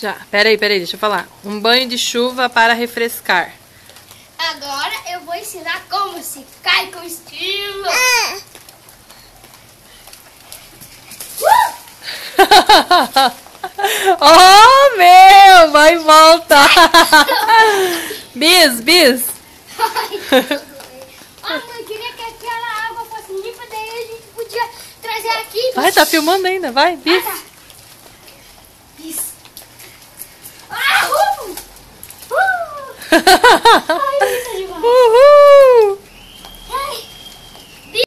Já. Peraí, deixa eu falar. Um banho de chuva para refrescar. Agora eu vou ensinar como se cai com estilo. Oh, meu! Vai e volta! Bis! Mãe, queria que aquela água fosse limpa, daí a gente podia trazer aqui. Vai, tá filmando ainda, vai, bis! Tá. Bis.